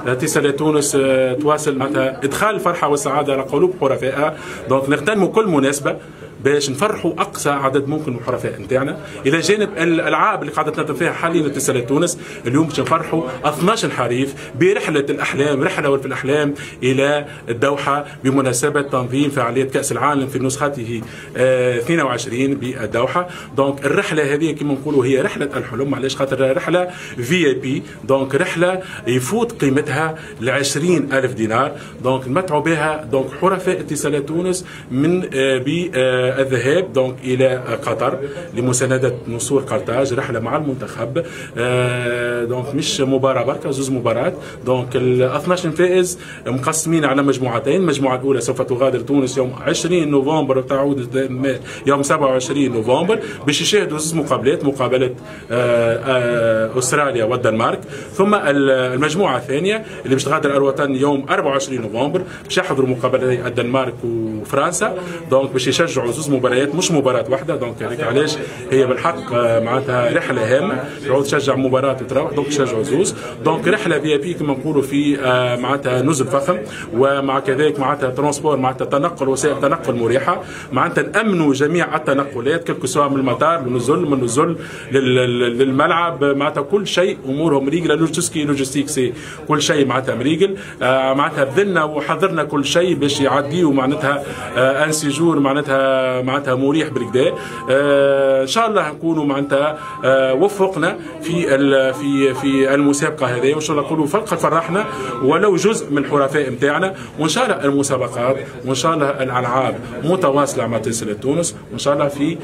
اتصالات تونس تواصل معناتها ادخال الفرحه والسعاده على قلوب حرفائها. دونك نغتنموا كل مناسبه باش نفرحوا اقصى عدد ممكن من الحرفاء نتاعنا، الى جانب الالعاب اللي قاعده تنظم فيها حاليا اتصالات تونس. اليوم باش نفرحوا 12 حريف برحله الاحلام، رحله في الاحلام الى الدوحه بمناسبه تنظيم فعاليه كاس العالم في نسخته 22 بالدوحه. دونك الرحله هذه كما نقولوا هي رحله الحلم، علاش خاطر رحله VIP، دونك رحله يفوت قيمتها ل 20,000 دينار. دونك نمتعوا بها دونك حرفاء اتصالات تونس من الذهاب دونك الى قطر لمسانده نسور قرطاج، رحله مع المنتخب. دونك مش مباراه بركه، زوز مباريات. دونك ال 12 فائز مقسمين على مجموعتين، المجموعه الاولى سوف تغادر تونس يوم 20 نوفمبر وتعود يوم 27 نوفمبر باش يشاهدوا زوز مقابلات، مقابله استراليا والدنمارك. ثم المجموعه الثانيه اللي باش تغادر الوطن يوم 24 نوفمبر باش يحضروا مقابلتي الدنمارك وفرنسا. دونك باش يشجعوا زوز مباريات مش مباراه واحده. دونك هذيك علاش هي بالحق معناتها رحله هامه، تعود تشجع مباراه وتروح. دونك تشجعوا زوز. دونك رحله VIP كما نقولوا في معناتها نزل فخم، ومع كذلك معناتها ترونسبور، معناتها تنقل، وسائل تنقل مريحه، معناتها نامنوا جميع التنقلات كلكو سواء من المطار من النزل للملعب، معناتها كل شيء امورهم ريجله، لوجيستيك كل شيء معناتها مريجل. معناتها بذلنا وحضرنا كل شيء باش يعديوا معناتها ان سيجور معناتها مريح بالكدا. ان شاء الله نكونوا معناتها وفقنا في المسابقه هذه، وان شاء الله نقولوا فقط فرحنا ولو جزء من الحرفاء نتاعنا. وان شاء الله المسابقات وان شاء الله الالعاب متواصله مع اتصالات تونس، وان شاء الله في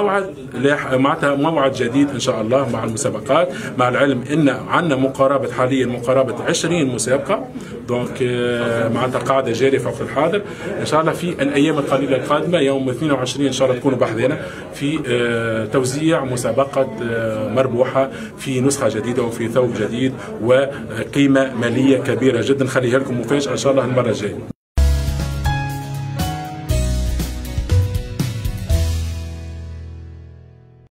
موعد جديد ان شاء الله مع المسابقات، مع العلم ان عندنا حاليا مقاربه 20 مسابقه. دونك معناتها قاعده جاريه فوق الحاضر. ان شاء الله في الايام القليله القادمه يوم 22 ان شاء الله تكونوا بحذنا في توزيع مسابقه مربوحه في نسخه جديده وفي ثوب جديد وقيمه ماليه كبيره جدا. نخليها لكم مفاجاه ان شاء الله المره الجايه.